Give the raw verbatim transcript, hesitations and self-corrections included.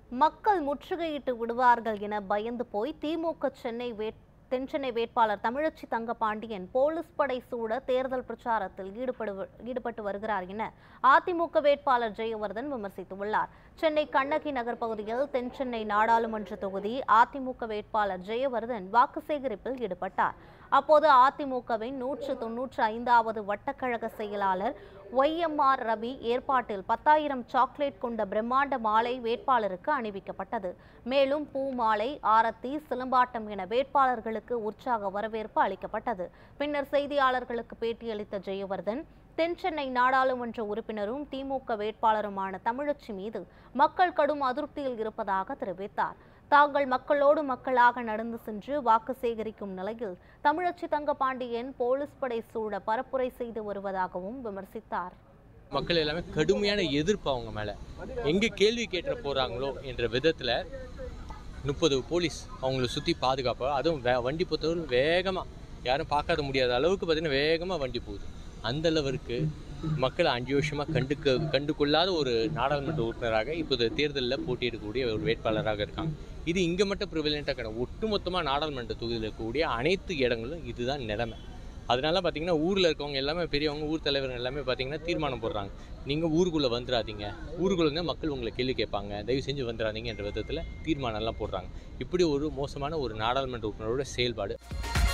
மக்கள் முற்றுகையிட்டு விடுவார்கள் என பயந்து போய் திமுக சென்னை வேட் தென்சென்னை வேட்பாளர் தமிழச்சி தங்கபாண்டியன் போலீஸ் படை சூழ தேர்தல் பிரச்சாரத்தில் ஈடுபடு ஈடுபட்டு வருகிறார் என அதிமுக வேட்பாளர் ஜெயவர்தன் விமர்சித்துள்ளார். சென்னை கண்ணகி நகர் பகுதியில் தென்சென்னை நாடாளுமன்ற தொகுதி அதிமுக வேட்பாளர் ஜெயவர்தன் வாக்கு சேகரிப்பில் ஈடுபட்டார். அப்போது அதிமுகவின் நூற்று தொன்னூற்று ஐந்தாவது வட்டக்கழக செயலாளர் ஒய் எம் ஆர் ரவி ஏற்பாட்டில் பத்தாயிரம் சாக்லேட் கொண்ட பிரம்மாண்ட மாலை வேட்பாளருக்கு அணிவிக்கப்பட்டது. மேலும் பூ மாலை, ஆரத்தி, சிலம்பாட்டம் என வேட்பாளர்களுக்கு உற்சாக வரவேற்பு அளிக்கப்பட்டது. பின்னர் செய்தியாளர்களுக்கு பேட்டியளித்த ஜெயவர்தன், தென்சென்னை நாடாளுமன்ற உறுப்பினரும் திமுக வேட்பாளருமான தமிழச்சி மீது மக்கள் கடும் அதிருப்தியில் இருப்பதாக தெரிவித்தார். தாங்கள் மக்களோடு மக்களாக நடந்து சென்று வாக்கு சேகரிக்கும் நிலையில் தமிழச்சி தங்கபாண்டியன் போலீஸ் படை சூழ பரப்புரை செய்து வருவதாகவும் விமர்சித்தார். மக்கள் எல்லாமே கடுமையான எதிர்ப்பு அவங்க மேல எங்க கேள்வி கேட்ட போறாங்களோ என்ற விதத்துல முப்பது போலீஸ் அவங்களை சுத்தி பாதுகாப்பு, அதுவும் வண்டி பொறுத்தவரை வேகமா யாரும் பார்க்காத முடியாத அளவுக்கு பார்த்தீங்கன்னா வேகமா வண்டி போகுது. அந்த அளவிற்கு மக்கள் அஞ்சு வருஷமா கண்டுக்க கண்டுகொள்ளாத ஒரு நாடாளுமன்ற உறுப்பினராக இப்போது தேர்தலில் போட்டியிடக்கூடிய ஒரு வேட்பாளராக இருக்காங்க. இது இங்கே மட்டும் ப்ரிவலண்ட்டாக கிடையாது, ஒட்டுமொத்தமாக நாடாளுமன்ற தொகுதியில் இருக்கக்கூடிய அனைத்து இடங்களும் இதுதான் நிலைமை. அதனால பார்த்தீங்கன்னா ஊரில் இருக்கவங்க எல்லாமே பெரியவங்க, ஊர் தலைவர்கள் எல்லாமே பார்த்தீங்கன்னா தீர்மானம் போடுறாங்க, நீங்கள் ஊருக்குள்ளே வந்துடாதீங்க, ஊருக்குள்ளே மக்கள் உங்களை கேள்வி கேட்பாங்க, தயவு செஞ்சு வந்துடாதீங்க என்ற விதத்தில் தீர்மானம்லாம் போடுறாங்க. இப்படி ஒரு மோசமான ஒரு நாடாளுமன்ற உறுப்பினரோட செயல்பாடு.